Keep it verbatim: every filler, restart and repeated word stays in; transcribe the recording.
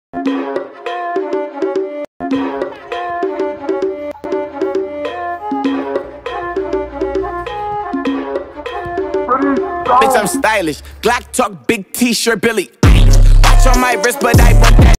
Bitch, I'm stylish. Glock talk, big t-shirt, Billy. Watch on my wrist, but I want that.